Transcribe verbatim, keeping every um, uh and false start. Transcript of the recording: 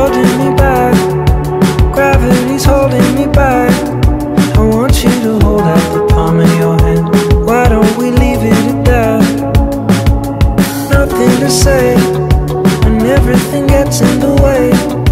holding me back, gravity's holding me back. I want you to hold out the palm of your hand. Why don't we leave it at that? Nothing to say when everything gets in the way.